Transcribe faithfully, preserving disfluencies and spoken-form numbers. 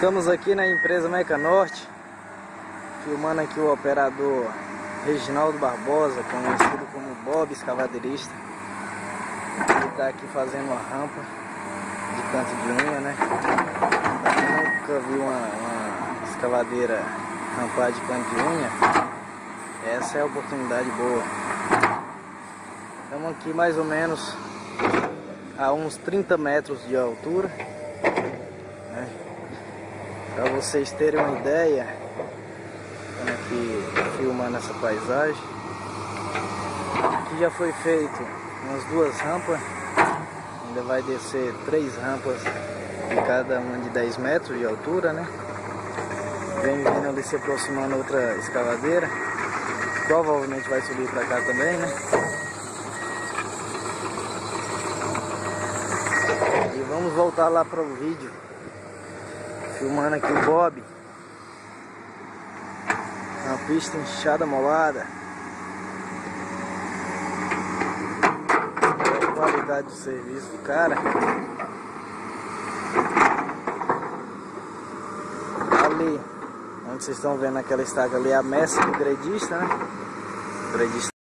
Estamos aqui na empresa Mecanorte, filmando aqui o operador Reginaldo Barbosa, conhecido como Bob Escavadeirista. Ele está aqui fazendo uma rampa de canto de unha, né? Quem nunca viu uma, uma escavadeira rampar de canto de unha, essa é a oportunidade boa. Estamos aqui mais ou menos a uns trinta metros de altura, né? Para vocês terem uma ideia, estamos aqui filmando essa paisagem. Aqui já foi feito umas duas rampas, ainda vai descer três rampas de cada uma de dez metros de altura, né? Vem vindo ali se aproximando outra escavadeira, provavelmente vai subir para cá também, né? E vamos voltar lá para o vídeo, filmando aqui o Bob na pista inchada molada. Olha a qualidade do serviço do cara. Ali onde vocês estão vendo aquela estaca ali é a messa do gredista, né? O gredista